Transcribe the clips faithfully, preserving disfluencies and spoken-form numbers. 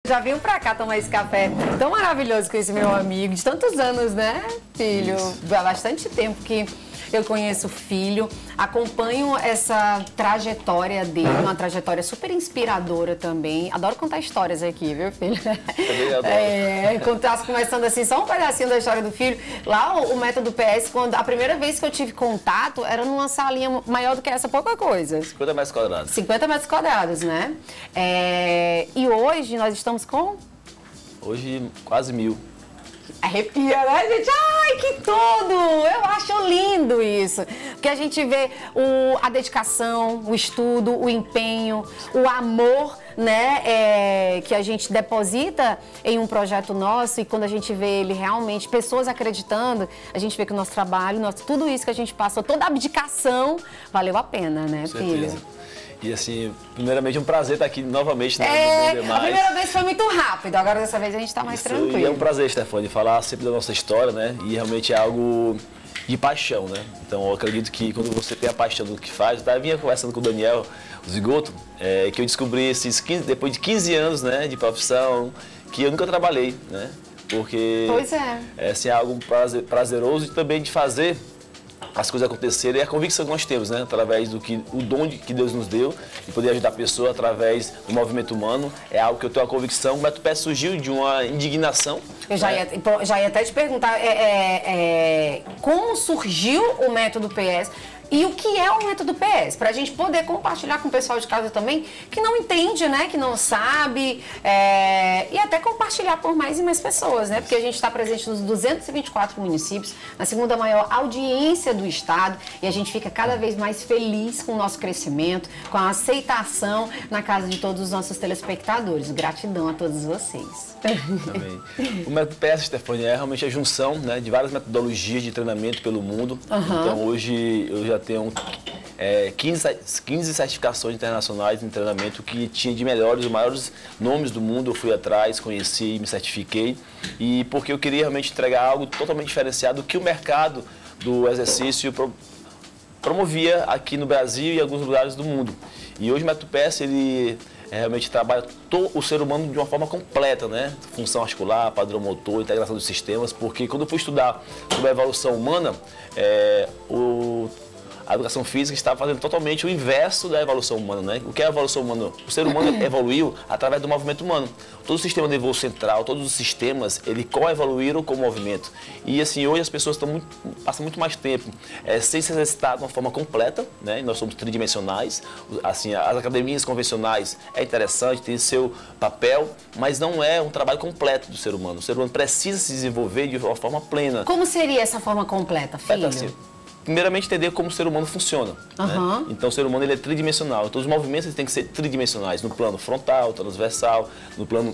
Já veio pra cá tomar esse café tão maravilhoso com esse meu amigo, de tantos anos, né, filho? Há bastante tempo que eu conheço o filho, acompanho essa trajetória dele, uma trajetória super inspiradora também. Adoro contar histórias aqui, viu, filho? Também adoro. É, contar, começando assim, só um pedacinho da história do filho. Lá, o, o Método P S, quando a primeira vez que eu tive contato, era numa salinha maior do que essa, pouca coisa. cinquenta metros quadrados. cinquenta metros quadrados, né? É, e hoje nós estamos com... Hoje, quase mil. Arrepia, né, gente? Ai, que tudo! Eu acho lindo isso. Porque a gente vê o, a dedicação, o estudo, o empenho, o amor, né, é, que a gente deposita em um projeto nosso, e quando a gente vê ele realmente, pessoas acreditando, a gente vê que o nosso trabalho, nosso, tudo isso que a gente passou, toda a abdicação, valeu a pena, né, Com filho? certeza. E assim, primeiramente é um prazer estar aqui novamente, né? É, no Bom a Demais. primeira vez foi muito rápido, agora dessa vez a gente está mais Isso, tranquilo. e é um prazer, Stefane, falar sempre da nossa história, né? E realmente é algo de paixão, né? Então eu acredito que quando você tem a paixão do que faz, eu estava vinha conversando com o Daniel, o Zigoto, é, que eu descobri esses quinze, depois de quinze anos, né, de profissão, que eu nunca trabalhei, né? Porque Pois é. É assim, algo prazer, prazeroso e também de fazer as coisas acontecerem, é a convicção que nós temos, né? Através do que, o dom que Deus nos deu, de poder ajudar a pessoa através do movimento humano, é algo que eu tenho a convicção. O Método P S surgiu de uma indignação. Eu já, né? ia, já ia até te perguntar é, é, é, como surgiu o Método P S e o que é o Método P S, para a gente poder compartilhar com o pessoal de casa também, que não entende, né, que não sabe, é, e até compartilhar por mais e mais pessoas, né, porque a gente está presente nos duzentos e vinte e quatro municípios, na segunda maior audiência do estado, e a gente fica cada vez mais feliz com o nosso crescimento, com a aceitação na casa de todos os nossos telespectadores. Gratidão a todos vocês. Também. O Método P S, Stefane, é realmente a junção, né, de várias metodologias de treinamento pelo mundo. Uhum. Então hoje eu já tenho é, quinze, quinze certificações internacionais em treinamento que tinha de melhores, os maiores nomes do mundo. Eu fui atrás, conheci, me certifiquei, e porque eu queria realmente entregar algo totalmente diferenciado do que o mercado do exercício pro, promovia aqui no Brasil e em alguns lugares do mundo. E hoje o Método P S, ele É, realmente trabalha todo o ser humano de uma forma completa, né? Função articular, padrão motor, integração dos sistemas, porque quando eu fui estudar sobre a evolução humana, é, o, a educação física estava fazendo totalmente o inverso da evolução humana, né? O que é a evolução humana? O ser humano evoluiu através do movimento humano. Todo o sistema nervoso central, todos os sistemas, ele coevoluíram com o movimento. E assim, hoje as pessoas estão muito, passam muito mais tempo é, sem se exercitar de uma forma completa, né? Nós somos tridimensionais. Assim, as academias convencionais é interessante, tem seu papel, mas não é um trabalho completo do ser humano. O ser humano precisa se desenvolver de uma forma plena. Como seria essa forma completa, filho? É, assim, primeiramente, entender como o ser humano funciona. Uhum. Né? Então, o ser humano ele é tridimensional. Então, os movimentos eles têm que ser tridimensionais, no plano frontal, transversal, no plano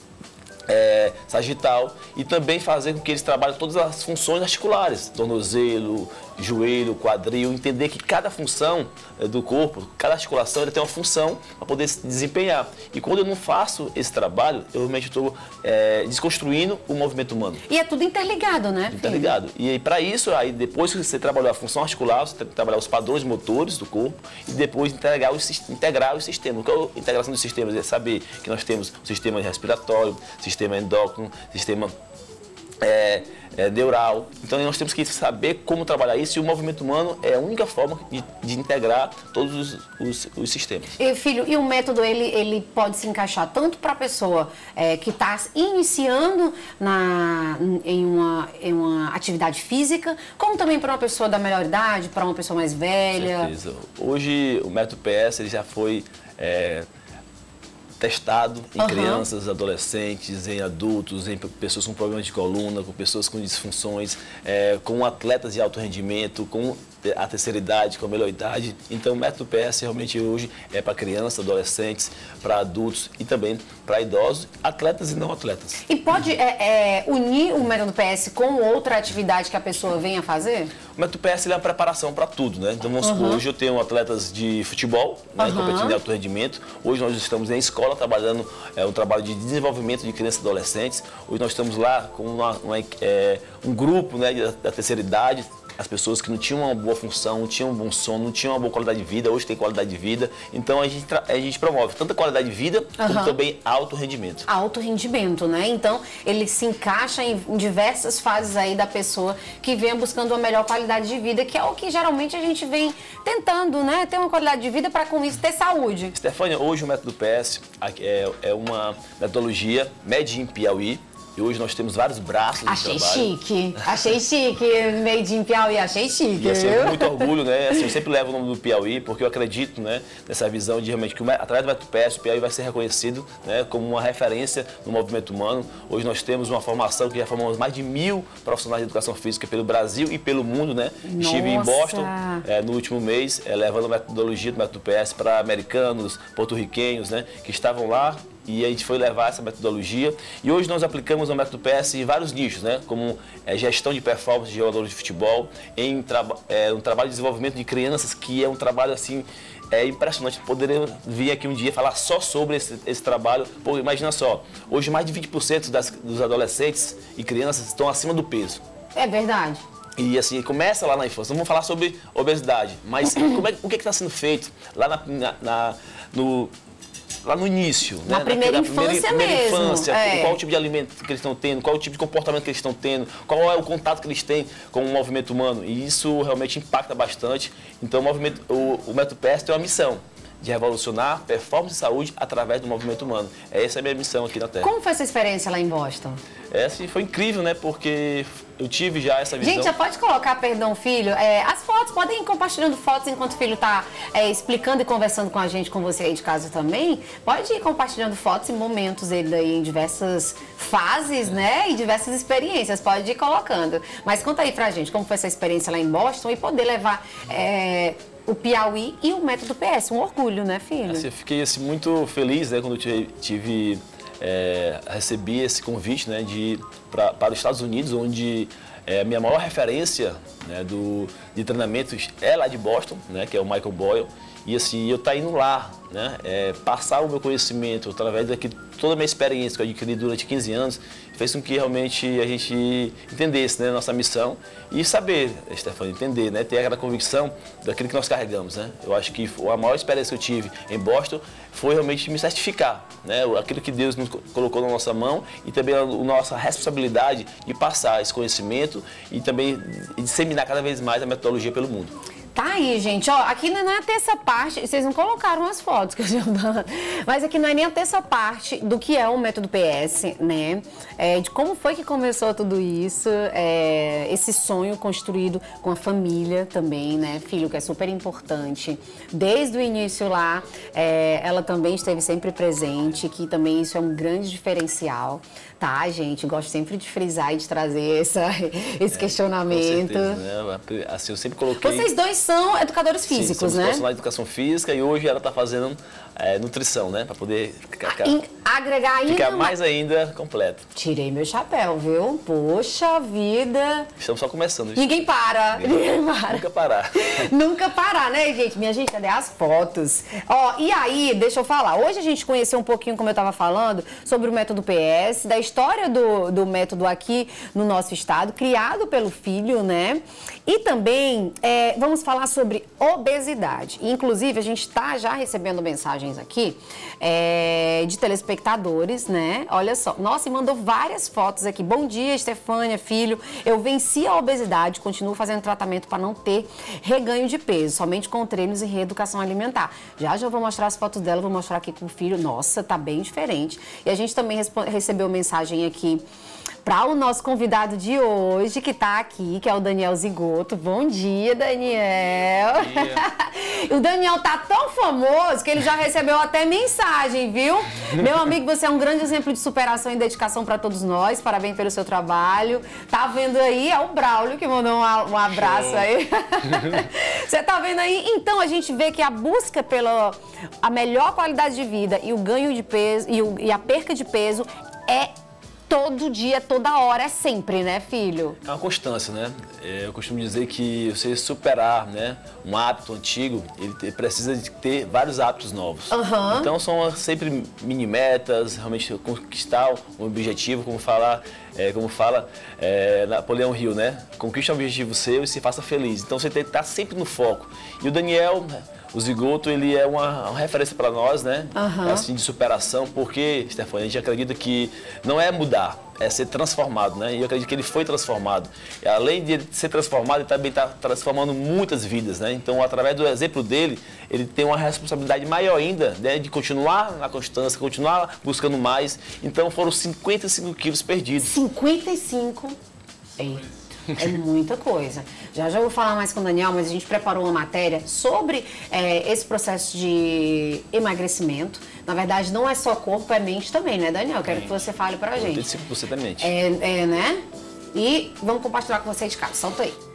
é, sagital, e também fazer com que eles trabalhem todas as funções articulares, tornozelo, joelho, quadril, entender que cada função é, do corpo, cada articulação, ele tem uma função para poder se desempenhar. E quando eu não faço esse trabalho, eu realmente estou é, desconstruindo o movimento humano. E é tudo interligado, né? Interligado. E para isso, aí, depois que você trabalhou a função articular, você tem que trabalhar os padrões motores do corpo e depois integrar os, integrar os sistemas. O que é a integração dos sistemas? É saber que nós temos o sistema respiratório, sistema endócrino, sistema é, é, neural. Então nós temos que saber como trabalhar isso, e o movimento humano é a única forma de, de integrar todos os, os, os sistemas. E, filho, e o método ele, ele pode se encaixar tanto para a pessoa é, que está iniciando na, em, uma, em uma atividade física, como também para uma pessoa da melhor idade, para uma pessoa mais velha. Com certeza. Hoje o Método P S ele já foi é, testado em uhum. crianças, adolescentes, em adultos, em pessoas com problemas de coluna, com pessoas com disfunções, é, com atletas de alto rendimento, com a terceira idade, com a melhor idade. Então o Método P S realmente hoje é para crianças, adolescentes, para adultos e também para idosos, atletas e não atletas. E pode é, é, unir o Método P S com outra atividade que a pessoa venha fazer? O método P S ele é uma preparação para tudo, né? Então, vamos supor, uhum. hoje eu tenho atletas de futebol, né, uhum. competindo de alto rendimento. Hoje nós estamos em escola trabalhando é, um trabalho de desenvolvimento de crianças e adolescentes. Hoje nós estamos lá com uma, uma, é, um grupo, né, da, da terceira idade. As pessoas que não tinham uma boa função, não tinham um bom sono, não tinham uma boa qualidade de vida, hoje tem qualidade de vida. Então a gente, a gente promove tanto a qualidade de vida, uhum. como também alto rendimento. Alto rendimento, né? Então ele se encaixa em, em diversas fases aí da pessoa que vem buscando uma melhor qualidade de vida, que é o que geralmente a gente vem tentando, né? Ter uma qualidade de vida para com isso ter saúde. Stefânia, hoje o método P S é, é uma metodologia made in Piauí. E hoje nós temos vários braços achei de trabalho. Achei chique, achei chique, made in Piauí, achei chique. E assim, eu tenho muito orgulho, né? Assim, eu sempre levo o nome do Piauí, porque eu acredito, né, nessa visão de realmente que através do método P S, o Piauí vai ser reconhecido, né, como uma referência no movimento humano. Hoje nós temos uma formação que já formamos mais de mil profissionais de educação física pelo Brasil e pelo mundo, né? Nossa. Estive em Boston é, no último mês, é, levando a metodologia do método P S para americanos, porto-riquenhos, né, que estavam lá. E a gente foi levar essa metodologia e hoje nós aplicamos o método P S em vários nichos, né? Como é, gestão de performance de jogadores de futebol, em traba é, um trabalho de desenvolvimento de crianças, que é um trabalho assim, é impressionante poder vir aqui um dia falar só sobre esse, esse trabalho. Pô, imagina só, hoje mais de vinte por cento das, dos adolescentes e crianças estão acima do peso. É verdade. E assim, começa lá na infância. Vamos falar sobre obesidade, mas como é, o que está sendo feito lá na, na, na no... lá no início, na né? primeira na, infância primeira, primeira mesmo. Infância, é. Qual o tipo de alimento que eles estão tendo, qual o tipo de comportamento que eles estão tendo, qual é o contato que eles têm com o movimento humano. E isso realmente impacta bastante. Então o, movimento, o, o método P S tem uma missão de revolucionar performance e saúde através do movimento humano. Essa é a minha missão aqui na Terra. Como foi essa experiência lá em Boston? Essa foi incrível, né? Porque eu tive já essa visão. Gente, já pode colocar, perdão, filho, é, as fotos, podem ir compartilhando fotos enquanto o filho está é, explicando e conversando com a gente, com você aí de casa também. Pode ir compartilhando fotos e momentos ele aí em diversas fases, né? E diversas experiências, pode ir colocando. Mas conta aí pra gente como foi essa experiência lá em Boston e poder levar... É, o Piauí e o método P S, um orgulho, né, filho? Assim, eu fiquei assim, muito feliz, né, quando eu tive, é, recebi esse convite, né, de ir pra, para os Estados Unidos, onde é, a minha maior referência, né, do, de treinamentos é lá de Boston, né, que é o Michael Boyle. E assim, eu estar indo lá, né, é, passar o meu conhecimento através daqui, toda a minha experiência que eu adquiri durante quinze anos, fez com que realmente a gente entendesse, né, nossa missão e saber, Stefânia, entender, né, ter aquela convicção daquilo que nós carregamos, né. Eu acho que a maior experiência que eu tive em Boston foi realmente me certificar, né, aquilo que Deus nos colocou na nossa mão e também a nossa responsabilidade de passar esse conhecimento e também disseminar cada vez mais a metodologia pelo mundo. Tá aí, gente, ó, aqui não é a terça parte, vocês não colocaram as fotos que eu tinha dado, mas aqui não é nem a terça parte do que é o método P S, né, é, de como foi que começou tudo isso, é, esse sonho construído com a família também, né, filho, que é super importante, desde o início lá, é, ela também esteve sempre presente, que também isso é um grande diferencial, tá, gente, gosto sempre de frisar e de trazer essa, esse é, questionamento. Com certeza, né? Assim, eu sempre coloquei... Vocês dois são educadores físicos, Sim, somos né? profissionais de educação física e hoje ela está fazendo é, nutrição, né? Para poder ficar, In, agregar ainda ficar mais ainda completo. Tirei meu chapéu, viu? Poxa vida! Estamos só começando. Gente. Ninguém para. Ninguém, Ninguém para. Nunca parar. Nunca parar, né, gente? Minha gente, cadê as fotos? Ó, e aí, deixa eu falar. Hoje a gente conheceu um pouquinho, como eu estava falando, sobre o método P S, da história do, do método aqui no nosso estado, criado pelo filho, né? E também é, vamos falar sobre obesidade. Inclusive, a gente está já recebendo mensagens aqui é, de telespectadores, né? Olha só. Nossa, e mandou várias fotos aqui. Bom dia, Stefânia, filho. Eu venci a obesidade, continuo fazendo tratamento para não ter reganho de peso, somente com treinos e reeducação alimentar. Já já eu vou mostrar as fotos dela, vou mostrar aqui com o filho. Nossa, tá bem diferente. E a gente também recebeu mensagem aqui para o nosso convidado de hoje, que está aqui, que é o Daniel Zigoto. Bom dia, Daniel. Bom dia. O Daniel tá tão famoso que ele já recebeu até mensagem, viu? Meu amigo, você é um grande exemplo de superação e dedicação para todos nós. Parabéns pelo seu trabalho. Tá vendo aí? É o Braulio que mandou um, um abraço aí. Você tá vendo aí? Então, a gente vê que a busca pela a melhor qualidade de vida e o ganho de peso e, o, e a perca de peso é todo dia, toda hora, é sempre, né, filho? É uma constância, né? Eu costumo dizer que você superar, né, um hábito antigo, ele precisa de ter vários hábitos novos. Uhum. Então são sempre mini metas, realmente conquistar um objetivo, como fala, é, como fala é, Napoleão Hill, né? Conquiste um objetivo seu e se faça feliz. Então você tem que estar sempre no foco. E o Daniel, o Zigoto, ele é uma, uma referência para nós, né? Uhum. Assim, de superação, porque, Stefania, a gente acredita que não é mudar, é ser transformado, né? E eu acredito que ele foi transformado. E, além de ser transformado, ele também está transformando muitas vidas, né? Então, através do exemplo dele, ele tem uma responsabilidade maior ainda, né? De continuar na constância, continuar buscando mais. Então, foram cinquenta e cinco quilos perdidos. cinquenta e cinco? Eita. É muita coisa. Já já vou falar mais com o Daniel, mas a gente preparou uma matéria sobre é, esse processo de emagrecimento. Na verdade, não é só corpo, é mente também, né, Daniel? Eu quero que você fale pra gente. oitenta e cinco por cento é mente. É, é, né? E vamos compartilhar com vocês de casa. Solta aí.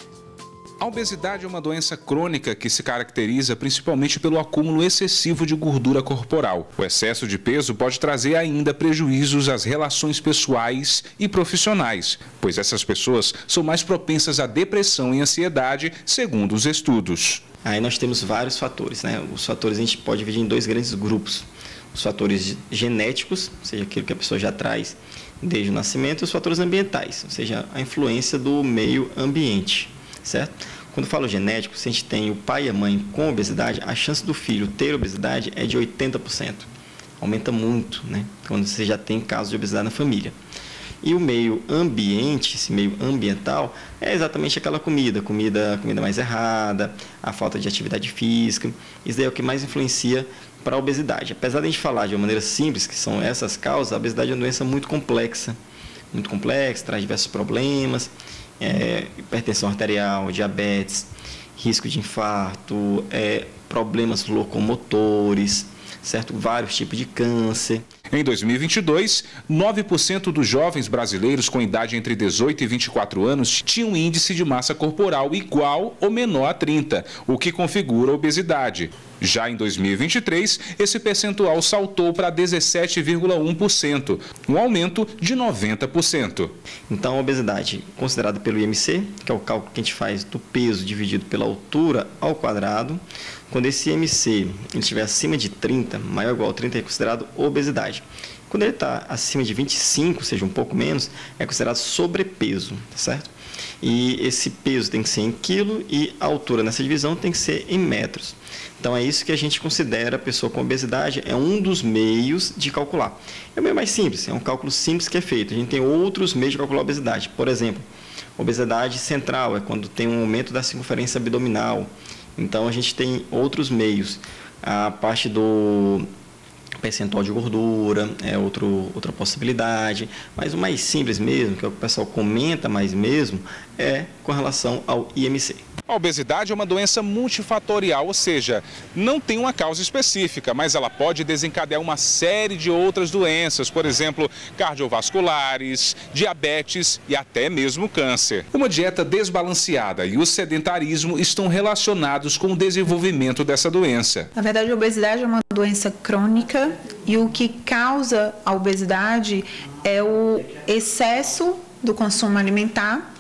A obesidade é uma doença crônica que se caracteriza principalmente pelo acúmulo excessivo de gordura corporal. O excesso de peso pode trazer ainda prejuízos às relações pessoais e profissionais, pois essas pessoas são mais propensas à depressão e ansiedade, segundo os estudos. Aí nós temos vários fatores, né? Os fatores a gente pode dividir em dois grandes grupos. Os fatores genéticos, ou seja, aquilo que a pessoa já traz desde o nascimento, e os fatores ambientais, ou seja, a influência do meio ambiente. Certo? Quando eu falo genético, se a gente tem o pai e a mãe com obesidade, a chance do filho ter obesidade é de oitenta por cento. Aumenta muito, né? Quando você já tem casos de obesidade na família. E o meio ambiente, esse meio ambiental, é exatamente aquela comida, comida, comida mais errada, a falta de atividade física. Isso daí é o que mais influencia para a obesidade. Apesar de a gente falar de uma maneira simples, que são essas causas, a obesidade é uma doença muito complexa. Muito complexa, traz diversos problemas. É, hipertensão arterial, diabetes, risco de infarto, é, problemas locomotores, certo? Vários tipos de câncer. Em dois mil e vinte e dois, nove por cento dos jovens brasileiros com idade entre dezoito e vinte e quatro anos tinham índice de massa corporal igual ou menor a trinta, o que configura a obesidade. Já em dois mil e vinte e três, esse percentual saltou para dezessete vírgula um por cento, um aumento de noventa por cento. Então, a obesidade, considerada pelo I M C, que é o cálculo que a gente faz do peso dividido pela altura ao quadrado, quando esse I M C ele estiver acima de trinta, maior ou igual a trinta, é considerado obesidade. Quando ele está acima de vinte e cinco, seja um pouco menos, é considerado sobrepeso, certo? E esse peso tem que ser em quilo e a altura nessa divisão tem que ser em metros. Então é isso que a gente considera a pessoa com obesidade, é um dos meios de calcular. É o meio mais simples, é um cálculo simples que é feito. A gente tem outros meios de calcular a obesidade. Por exemplo, obesidade central é quando tem um aumento da circunferência abdominal. Então a gente tem outros meios. A parte do percentual de gordura é outro, outra possibilidade, mas o mais simples mesmo, que é o que o pessoal comenta mais mesmo, é com relação ao I M C. A obesidade é uma doença multifatorial, ou seja, não tem uma causa específica, mas ela pode desencadear uma série de outras doenças, por exemplo, cardiovasculares, diabetes e até mesmo câncer. Uma dieta desbalanceada e o sedentarismo estão relacionados com o desenvolvimento dessa doença. Na verdade, a obesidade é uma doença crônica e o que causa a obesidade é o excesso do consumo alimentar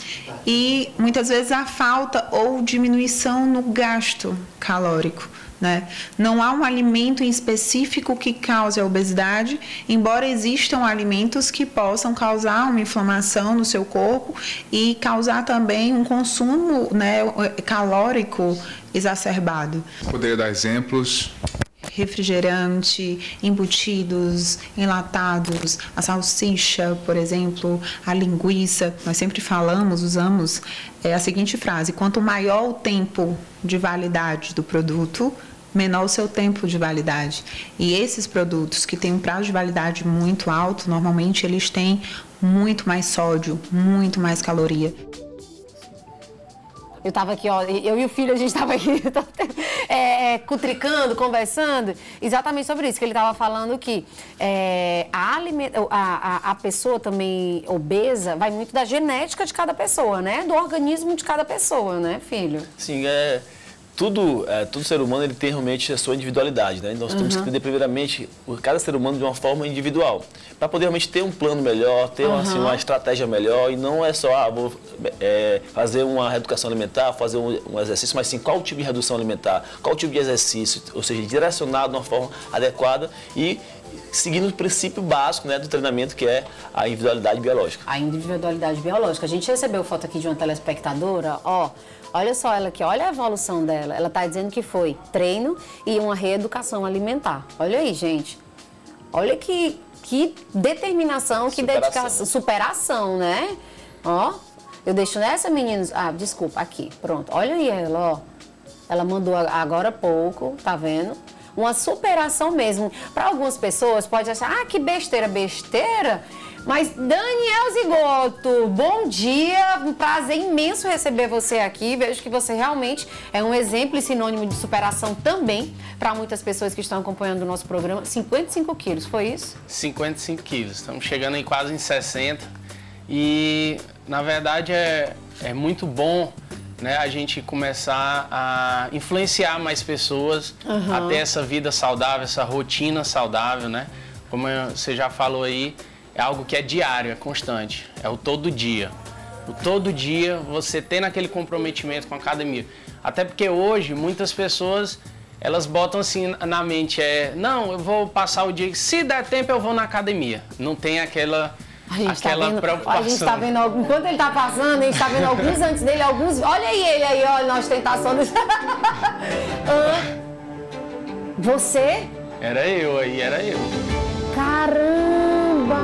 e muitas vezes a falta ou diminuição no gasto calórico, né? Não há um alimento em específico que cause a obesidade, embora existam alimentos que possam causar uma inflamação no seu corpo e causar também um consumo, né, calórico exacerbado. Poderia dar exemplos? Refrigerante, embutidos, enlatados, a salsicha, por exemplo, a linguiça. Nós sempre falamos, usamos é, a seguinte frase: quanto maior o tempo de validade do produto, menor o seu tempo de validade. E esses produtos que têm um prazo de validade muito alto, normalmente eles têm muito mais sódio, muito mais caloria. Eu tava aqui, ó, eu e o filho, a gente tava aqui é, é, cutricando, conversando, exatamente sobre isso, que ele tava falando que é, a, aliment... a, a, a pessoa também obesa vai muito da genética de cada pessoa, né? Do organismo de cada pessoa, né, filho? Sim, é... Tudo, é, todo ser humano ele tem realmente a sua individualidade, né? Nós uhum. temos que entender primeiramente cada ser humano de uma forma individual. para poder realmente ter um plano melhor, ter Uhum. assim, uma estratégia melhor, e não é só, ah, vou é, fazer uma reeducação alimentar, fazer um, um exercício, mas sim qual tipo de redução alimentar, qual tipo de exercício, ou seja, direcionado de uma forma adequada e seguindo o princípio básico, né, do treinamento, que é a individualidade biológica. A individualidade biológica. A gente recebeu foto aqui de uma telespectadora, ó, olha só ela aqui, olha a evolução dela. Ela tá dizendo que foi treino e uma reeducação alimentar. Olha aí, gente. Olha que, que determinação, que Superação. dedicação, superação, né? Ó, eu deixo nessa, meninos. Ah, desculpa, aqui, pronto. Olha aí ela, ó. Ela mandou agora há pouco, tá vendo? Uma superação mesmo. Para algumas pessoas pode achar, ah, que besteira, besteira. Mas Daniel Zigoto, bom dia, um prazer imenso receber você aqui. Vejo que você realmente é um exemplo e sinônimo de superação também para muitas pessoas que estão acompanhando o nosso programa. cinquenta e cinco quilos, foi isso? cinquenta e cinco quilos, estamos chegando aí quase em sessenta e na verdade é, é muito bom, né, a gente começar a influenciar mais pessoas Uhum. a ter essa vida saudável, essa rotina saudável, né? Como você já falou aí, é algo que é diário, é constante, é o todo dia. O todo dia você tem aquele comprometimento com a academia. Até porque hoje muitas pessoas, elas botam assim na mente, é, não, eu vou passar o dia, se der tempo eu vou na academia. Não tem aquela... A gente, Aquela tá vendo, preocupação. a gente tá vendo, algum- enquanto ele tá passando, a gente tá vendo alguns antes dele, alguns... Olha aí ele aí, olha, nós tentações... Ah, você? Era eu aí, era eu. Caramba!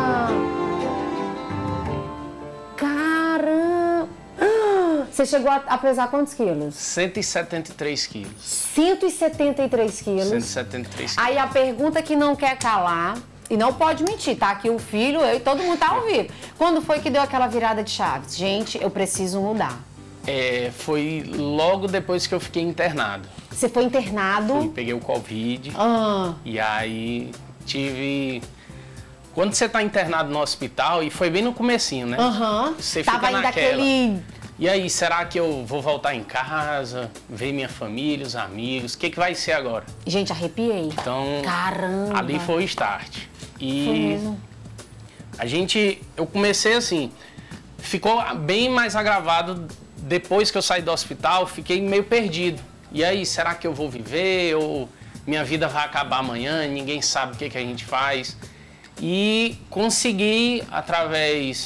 Caramba! Ah, você chegou a, a pesar quantos quilos? cento e setenta e três quilos. cento e setenta e três quilos. cento e setenta e três quilos. Aí a pergunta que não quer calar, e não pode mentir, tá aqui o filho, eu e todo mundo tá ao vivo. Quando foi que deu aquela virada de chaves? Gente, eu preciso mudar. É, foi logo depois que eu fiquei internado. Você foi internado? Fui, peguei o Covid Ah, e aí tive... Quando você tá internado no hospital, e foi bem no comecinho, né? aham. Você Tava fica ainda naquela. aquele... E aí, será que eu vou voltar em casa, ver minha família, os amigos? O que, que vai ser agora? Gente, arrepiei. Então, Caramba. ali foi o start. E Foi mesmo. a gente, eu comecei assim, ficou bem mais agravado depois que eu saí do hospital, fiquei meio perdido. E aí, será que eu vou viver ou minha vida vai acabar amanhã, ninguém sabe o que, que a gente faz? E consegui, através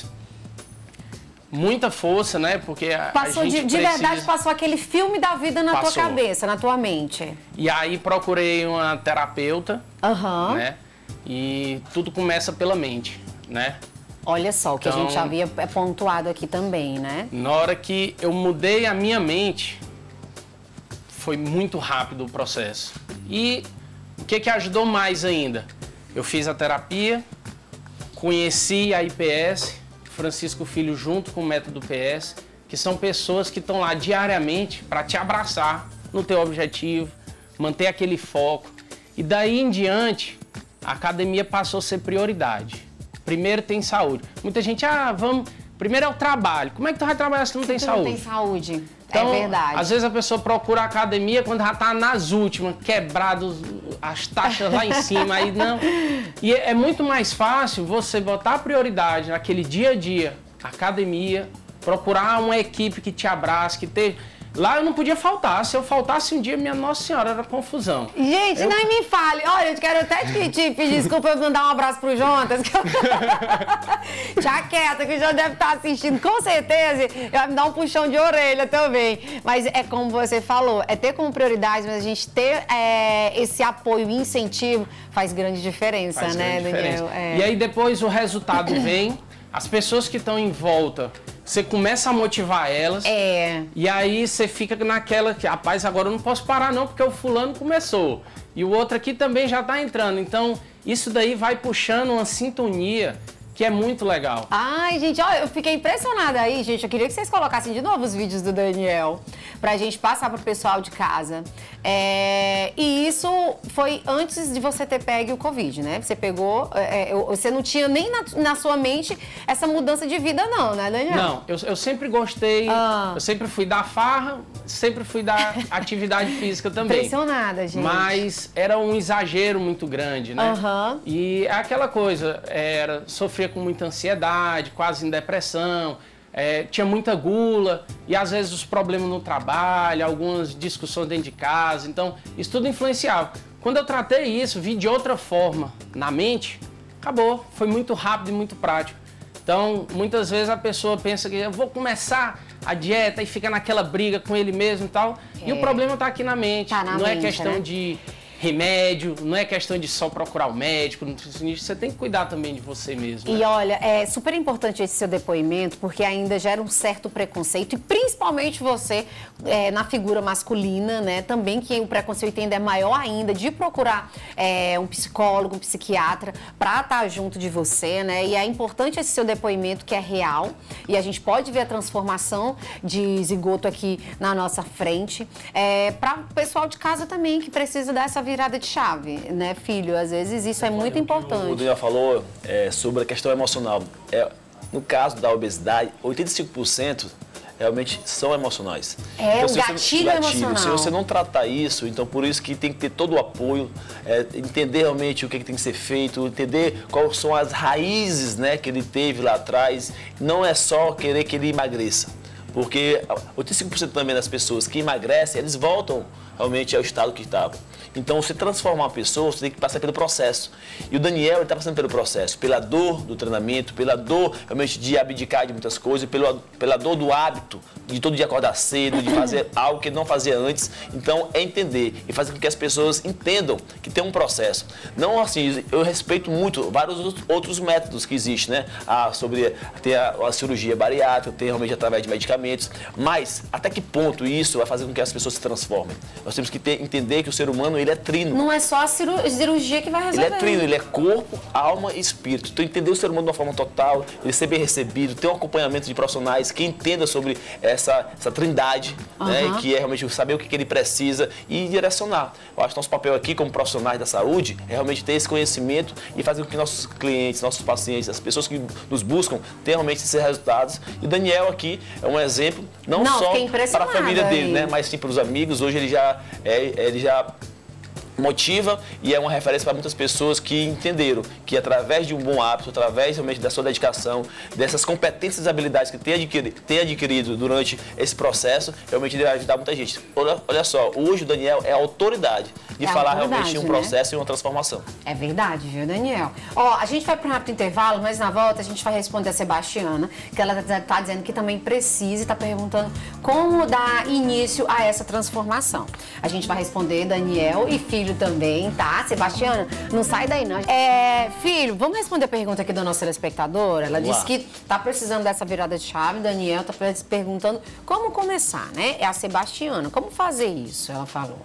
muita força, né? Porque a, Passou a gente de, de precisa... verdade, passou aquele filme da vida na Passou. tua cabeça, na tua mente. E aí procurei uma terapeuta, Aham. né? E tudo começa pela mente, né? Olha só, o que a Então- gente já havia é pontuado aqui também, né? Na hora que eu mudei a minha mente, foi muito rápido o processo. E o que, que ajudou mais ainda? Eu fiz a terapia, conheci a I P S, Francisco Filho junto com o Método P S, que são pessoas que estão lá diariamente para te abraçar no teu objetivo, manter aquele foco. E daí em diante, a academia passou a ser prioridade. Primeiro tem saúde. Muita gente, ah, vamos... Primeiro é o trabalho. Como é que tu vai trabalhar se não tem Tu saúde? não tem saúde. Então, é verdade. às vezes a pessoa procura a academia quando já tá nas últimas, quebrado, as taxas lá em cima, aí não. E é muito mais fácil você botar prioridade naquele dia a dia, academia, procurar uma equipe que te abrace, que te... Lá eu não podia faltar. Se eu faltasse um dia, minha Nossa Senhora, era confusão. Gente, Eu- nem me fale. Olha, eu quero até te, te pedir desculpa eu mandar um abraço pro Jonas. que eu- Já quieta, que o João deve estar assistindo, com certeza. Vai me dar um puxão de orelha também. Mas é como você falou, é ter como prioridade, mas a gente ter é, esse apoio e incentivo faz grande diferença, Faz né, grande Daniel? diferença. É. E aí depois o resultado vem, as pessoas que estão em volta, você começa a motivar elas. É. E aí você fica naquela que, rapaz, agora eu não posso parar não, porque o fulano começou. E o outro aqui também já está entrando. Então, isso daí vai puxando uma sintonia que é muito legal. Ai, gente, ó, eu fiquei impressionada aí, gente. Eu queria que vocês colocassem de novo os vídeos do Daniel pra gente passar pro pessoal de casa. É, e isso foi antes de você ter pego o Covid, né? Você pegou, é, você não tinha nem na, na sua mente essa mudança de vida não, né, Daniel? Não, eu, eu sempre gostei, ah. eu sempre fui da farra, sempre fui da atividade física também. Impressionada, gente. Mas era um exagero muito grande, né? Uhum. E aquela coisa, era, sofria com muita ansiedade, quase em depressão, é, tinha muita gula e às vezes os problemas no trabalho, algumas discussões dentro de casa, então isso tudo influenciava. Quando eu tratei isso, vi de outra forma na mente, acabou, foi muito rápido e muito prático. Então, muitas vezes a pessoa pensa que eu vou começar a dieta e fica naquela briga com ele mesmo e tal, é. E o problema está aqui na mente, tá na não mente, é questão né? de remédio, não é questão de só procurar o médico, o nutricionista, você tem que cuidar também de você mesmo. E né? olha, é super importante esse seu depoimento, porque ainda gera um certo preconceito, e principalmente você, é, na figura masculina, né, também que o preconceito ainda é maior ainda, de procurar é, um psicólogo, um psiquiatra, pra estar junto de você, né, e é importante esse seu depoimento que é real, e a gente pode ver a transformação de zigoto aqui na nossa frente, é, para o pessoal de casa também, que precisa dessa virada de chave, né, filho? Às vezes isso é muito importante. O Daniel falou é, sobre a questão emocional. É, no caso da obesidade, oitenta e cinco por cento realmente são emocionais. É, então, o se gatilho, você, gatilho emocional. Se você não tratar isso, então por isso que tem que ter todo o apoio, é, entender realmente o que, que tem que ser feito, entender quais são as raízes, né, que ele teve lá atrás. Não é só querer que ele emagreça. Porque oitenta e cinco por cento também das pessoas que emagrecem, eles voltam realmente ao estado que estavam. Então, você transformar uma pessoa, você tem que passar pelo processo. E o Daniel está passando pelo processo, pela dor do treinamento, pela dor realmente de abdicar de muitas coisas, pela, pela dor do hábito, de todo dia acordar cedo, de fazer algo que ele não fazia antes. Então, é entender e fazer com que as pessoas entendam que tem um processo. Não assim, eu respeito muito vários outros métodos que existem, né? Ah, sobre ter a, a cirurgia bariátrica, ter realmente através de medicamentos, mas até que ponto isso vai fazer com que as pessoas se transformem? Nós temos que ter, entender que o ser humano, ele é trino. Não é só a cirurgia que vai resolver. Ele é trino, ele é corpo, alma e espírito. Então, entender o ser humano de uma forma total, ele ser bem recebido, ter um acompanhamento de profissionais que entenda sobre essa, essa trindade, uhum. né, que é realmente saber o que, que ele precisa e direcionar. Eu acho que nosso papel aqui, como profissionais da saúde, é realmente ter esse conhecimento e fazer com que nossos clientes, nossos pacientes, as pessoas que nos buscam, tenham realmente esses resultados. E o Daniel aqui é um exemplo, não, não só para a família dele, né, mas sim para os amigos. Hoje ele já é, ele já motiva e é uma referência para muitas pessoas que entenderam que através de um bom hábito, através realmente da sua dedicação, dessas competências e habilidades que tem adquirido, tem adquirido durante esse processo, realmente ele vai ajudar muita gente. Olha, olha só, hoje o Daniel é a autoridade de é falar autoridade, realmente de um né? processo e uma transformação. É verdade, viu, Daniel? Ó, a gente vai para um rápido intervalo, mas na volta a gente vai responder a Sebastiana, que ela está dizendo que também precisa e está perguntando como dar início a essa transformação. A gente vai responder, Daniel e filho também, tá? Sebastiana, não sai daí não. É, filho, vamos responder a pergunta aqui da nossa telespectadora? Ela disse que tá precisando dessa virada de chave. Daniel tá perguntando como começar, né? É a Sebastiana. Como fazer isso? Ela falou.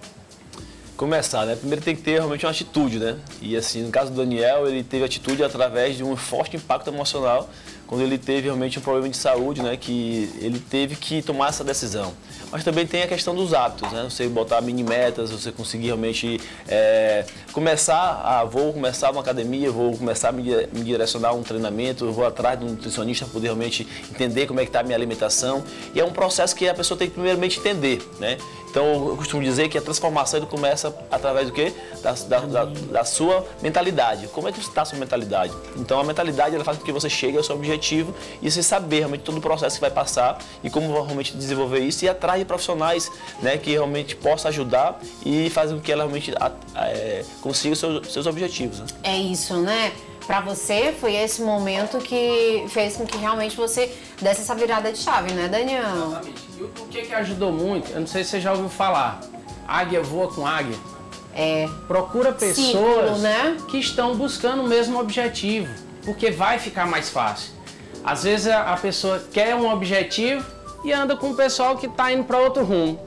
Começar, né? Primeiro tem que ter realmente uma atitude, né? E assim, no caso do Daniel, ele teve atitude através de um forte impacto emocional, quando ele teve realmente um problema de saúde, né? Que ele teve que tomar essa decisão. Mas também tem a questão dos hábitos, né? Você botar mini metas, você conseguir realmente é, começar a, vou começar uma academia, vou começar a me, me direcionar a um treinamento, eu vou atrás de um nutricionista para poder realmente entender como é que está a minha alimentação. E é um processo que a pessoa tem que primeiramente entender, né? Então, eu costumo dizer que a transformação ele começa através do quê? Da, da, da, da sua mentalidade. Como é que está a sua mentalidade? Então, a mentalidade ela faz com que você chegue ao seu objetivo e você saber realmente todo o processo que vai passar e como realmente desenvolver isso e atrás de profissionais, né, que realmente possam ajudar e fazer com que ela realmente é, consiga os seus, seus objetivos. Né? É isso, né? Para você, foi esse momento que fez com que realmente você desse essa virada de chave, né, Daniel? Exatamente. E o que, que ajudou muito, eu não sei se você já ouviu falar, águia voa com águia. É. Procura pessoas Ciclo, né? que estão buscando o mesmo objetivo, porque vai ficar mais fácil. Às vezes a pessoa quer um objetivo e anda com o pessoal que está indo para outro rumo.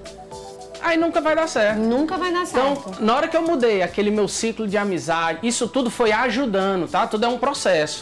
Aí nunca vai dar certo. Nunca vai dar certo. Então, na hora que eu mudei aquele meu ciclo de amizade, isso tudo foi ajudando, tá? Tudo é um processo.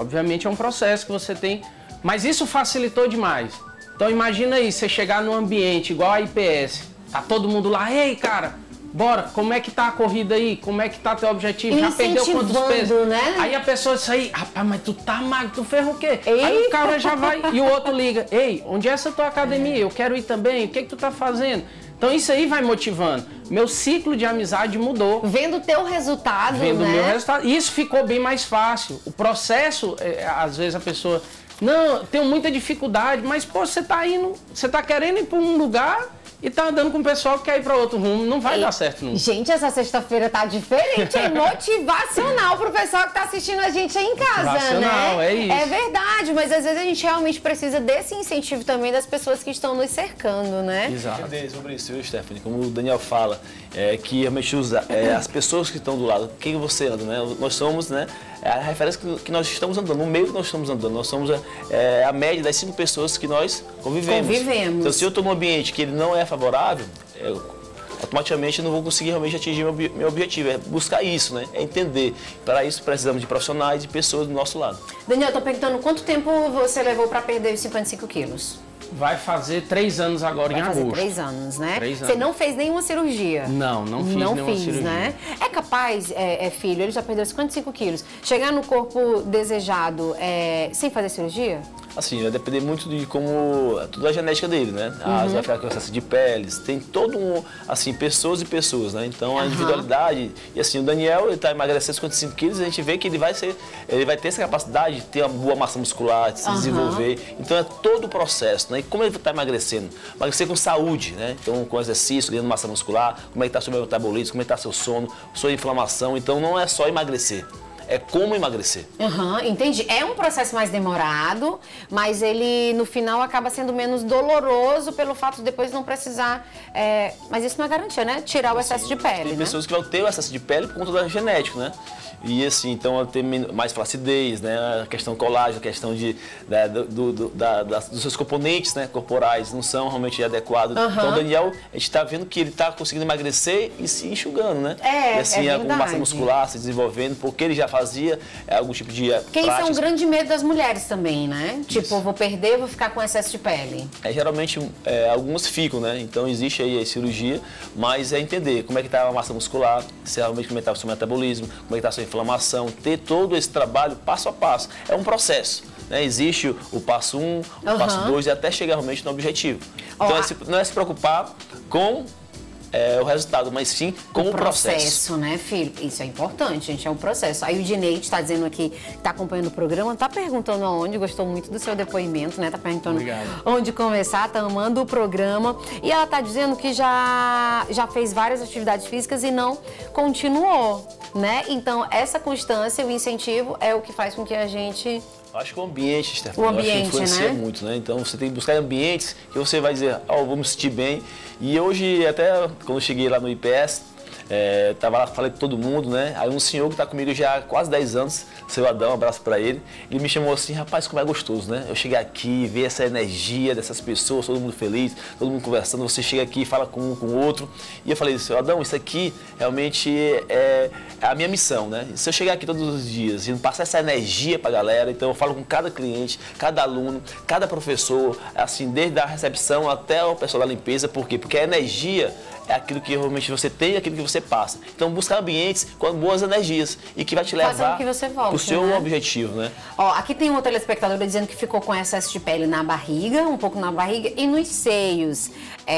Obviamente é um processo que você tem, mas isso facilitou demais. Então imagina aí, você chegar num ambiente igual a I P S, tá todo mundo lá, ei cara, bora, como é que tá a corrida aí? Como é que tá teu objetivo? Já perdeu quantos pesos? Né? Aí a pessoa diz aí, rapaz, mas tu tá magro, tu ferra o quê? Eita. Aí o cara já vai e o outro liga, ei, onde é essa tua academia? Eu quero ir também, o que que tu tá fazendo? Então isso aí vai motivando. Meu ciclo de amizade mudou. Vendo o teu resultado, Vendo o né? meu resultado. E isso ficou bem mais fácil. O processo, é, às vezes a pessoa, não, tenho muita dificuldade, mas pô, você tá indo, você tá querendo ir para um lugar e tá andando com o pessoal que quer ir para outro rumo, não vai Ei, dar certo nunca. Gente, essa sexta-feira tá diferente, é motivacional pro pessoal que tá assistindo a gente aí em casa, né? É isso. É verdade, mas às vezes a gente realmente precisa desse incentivo também das pessoas que estão nos cercando, né? Exato. Sobre isso, Stephanie, como o Daniel fala, é que realmente usa, é, as pessoas que estão do lado, quem você anda, né? Nós somos, né? A referência que, que nós estamos andando, no meio que nós estamos andando, nós somos é, a média das cinco pessoas que nós convivemos. Convivemos. Então, se eu estou num ambiente que ele não é favorável, eu, automaticamente eu não vou conseguir realmente atingir meu, meu objetivo. É buscar isso, né? É entender. Para isso precisamos de profissionais e pessoas do nosso lado. Daniel, eu tô perguntando quanto tempo você levou para perder os cinquenta e cinco quilos? Vai fazer três anos agora Vai em fazer agosto. três anos, né? Três Você anos. não fez nenhuma cirurgia? Não, não fiz não nenhuma fiz, cirurgia. Né? É capaz, é, é, filho, ele já perdeu cinquenta e cinco quilos, chegar no corpo desejado é, sem fazer cirurgia? Assim, vai depender muito de como, tudo da genética dele, né? Ah, uhum. Vai ficar com excesso de peles, tem todo um, assim, pessoas e pessoas, né? Então a individualidade, e assim, o Daniel, ele tá emagrecendo cinquenta e cinco quilos, a gente vê que ele vai ser, ele vai ter essa capacidade de ter uma boa massa muscular, de se uhum. desenvolver, então é todo o processo, né? E como ele tá emagrecendo? Emagrecer com saúde, né? Então com exercício, ganhando massa muscular, como é que tá seu metabolismo, como é que tá seu sono, sua inflamação, então não é só emagrecer. É como emagrecer. Uhum, entendi. É um processo mais demorado, mas ele, no final, acaba sendo menos doloroso pelo fato de depois não precisar... É... Mas isso não é garantia, né? Tirar o excesso de pele, Tem né? pessoas que vão ter o excesso de pele por conta da genética, né? E assim, então ela tem mais flacidez, né? A questão colágeno, a questão de, da, do, do, da, das, dos seus componentes, né? Corporais não são realmente adequados. Uhum. Então o Daniel, a gente está vendo que ele está conseguindo emagrecer e se enxugando, né? É, e assim, é com massa muscular se desenvolvendo, porque ele já fazia algum tipo de Porque isso é um grande medo das mulheres também, né? Isso. Tipo, vou perder, vou ficar com excesso de pele. É, geralmente, é, algumas ficam, né? Então existe aí a cirurgia, mas é entender como é que está a massa muscular, se realmente como é que está o seu metabolismo, como é que está a sua inflamação, ter todo esse trabalho passo a passo. É um processo, né? Existe o, o passo um, o uhum. passo dois e até chegar realmente no objetivo. Então, oh, é se, não é se preocupar com é, o resultado, mas sim com o, o processo. processo, né, filho? Isso é importante, gente, é um processo. Aí o Dineide está dizendo aqui, que está acompanhando o programa, está perguntando aonde, gostou muito do seu depoimento, né? Está perguntando Obrigado. onde começar, está amando o programa. E ela está dizendo que já, já fez várias atividades físicas e não continuou, né? Então, essa constância, o incentivo é o que faz com que a gente... Acho que o ambiente, Stephanie, o ambiente, acho que influencia né? muito, né? Então você tem que buscar ambientes que você vai dizer, ó, oh, vou me sentir bem. E hoje, até quando eu cheguei lá no I P S, é, tava lá, falei com todo mundo, né? Aí um senhor que tá comigo já há quase dez anos, seu Adão, um abraço pra ele, ele me chamou assim, rapaz, como é gostoso, né? Eu cheguei aqui, ver essa energia dessas pessoas, todo mundo feliz, todo mundo conversando, você chega aqui e fala com um, com o outro. E eu falei, seu Adão, isso aqui realmente é, é a minha missão, né? Se eu chegar aqui todos os dias e passar essa energia pra galera, então eu falo com cada cliente, cada aluno, cada professor, assim, desde a recepção até o pessoal da limpeza, por quê? Porque a energia é aquilo que realmente você tem, aquilo que você passa. Então, buscar ambientes com boas energias e que vai te levar para o seu né? objetivo, né? Ó, aqui tem uma telespectadora dizendo que ficou com excesso de pele na barriga, um pouco na barriga e nos seios.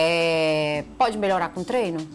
É... Pode melhorar com treino?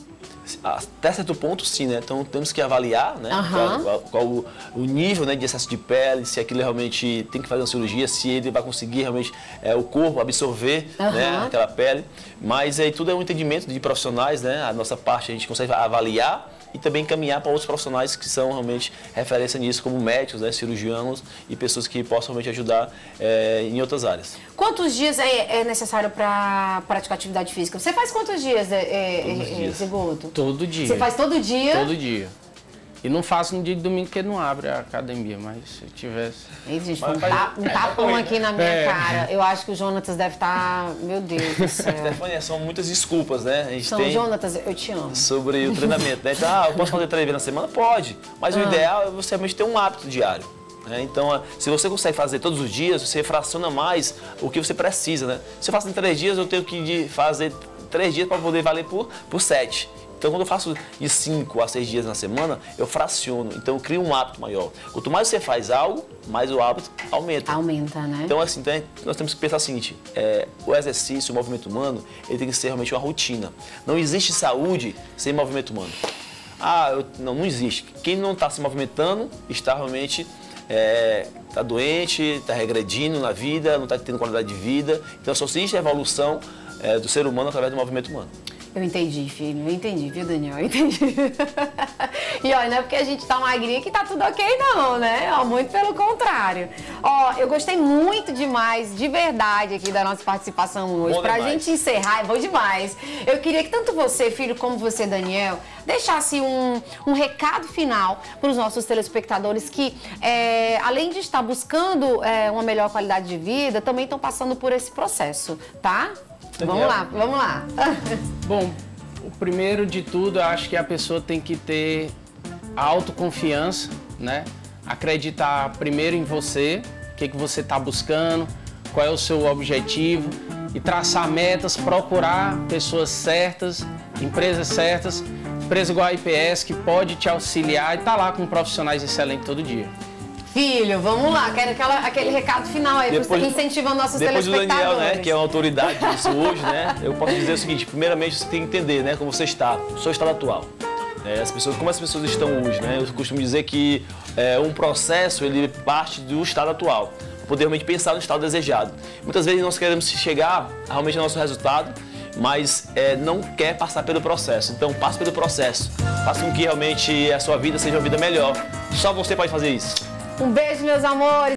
Até certo ponto, sim, né? Então, temos que avaliar, né? Uhum. Qual, qual o, o nível, né, de excesso de pele, se aquilo realmente tem que fazer uma cirurgia, se ele vai conseguir realmente é, o corpo absorver uhum. né, aquela pele. Mas aí tudo é um entendimento de profissionais, né? A nossa parte a gente consegue avaliar e também encaminhar para outros profissionais que são realmente referência nisso, como médicos, né, cirurgianos e pessoas que possam realmente ajudar é, em outras áreas. Quantos dias é, é necessário para praticar atividade física? Você faz quantos dias, é, é, Zigoto? Todo dia. Você faz todo dia? Todo dia. E não faço no dia de domingo porque não abre a academia, mas se eu tivesse... Ei, gente, um, ta, um tapão aqui na minha é. cara. Eu acho que o Jonatas deve estar... Meu Deus do céu. Stefania, são muitas desculpas, né? A gente são, tem Jonatas, eu te amo. Sobre o treinamento, né? Então, ah, eu posso fazer três vezes na semana? Pode. Mas ah. o ideal é você realmente ter um hábito diário. Né? Então, se você consegue fazer todos os dias, você fraciona mais o que você precisa. Né? Se eu faço em três dias, eu tenho que fazer três dias para poder valer por, por sete. Então, quando eu faço de cinco a seis dias na semana, eu fraciono. Então, eu crio um hábito maior. Quanto mais você faz algo, mais o hábito aumenta. Aumenta, né? Então, assim, então, nós temos que pensar o seguinte, é, o exercício, o movimento humano, ele tem que ser realmente uma rotina. Não existe saúde sem movimento humano. Ah, eu, não, não existe. Quem não está se movimentando está realmente é, tá doente, está regredindo na vida, não está tendo qualidade de vida. Então, só existe a evolução é, do ser humano através do movimento humano. Eu entendi, filho. Eu entendi, viu, Daniel? Eu entendi. E olha, não é porque a gente tá magrinha que tá tudo ok, não, né? Ó, muito pelo contrário. Ó, eu gostei muito demais, de verdade, aqui da nossa participação hoje. Bom pra demais. gente encerrar, é bom demais. Eu queria que tanto você, filho, como você, Daniel, deixasse um, um recado final para os nossos telespectadores que, é, além de estar buscando é, uma melhor qualidade de vida, também estão passando por esse processo, tá? Vamos lá, vamos lá. Bom, o primeiro de tudo, eu acho que a pessoa tem que ter autoconfiança, né? Acreditar primeiro em você, o que, que você está buscando, qual é o seu objetivo e traçar metas, procurar pessoas certas, empresas certas, empresa igual a I P S que pode te auxiliar e tá lá com profissionais excelentes todo dia. Filho, vamos lá, quero aquela, aquele recado final aí, depois, incentivando nossos depois telespectadores. Depois do Daniel, né, que é uma autoridade disso hoje, né, eu posso dizer o seguinte, primeiramente você tem que entender, né, como você está, o seu estado atual. É, as pessoas, como as pessoas estão hoje, né, eu costumo dizer que é, um processo, ele parte do estado atual, para poder realmente pensar no estado desejado. Muitas vezes nós queremos chegar realmente ao nosso resultado, mas é, não quer passar pelo processo. Então, passe pelo processo, faça com que realmente a sua vida seja uma vida melhor. Só você pode fazer isso. Um beijo, meus amores.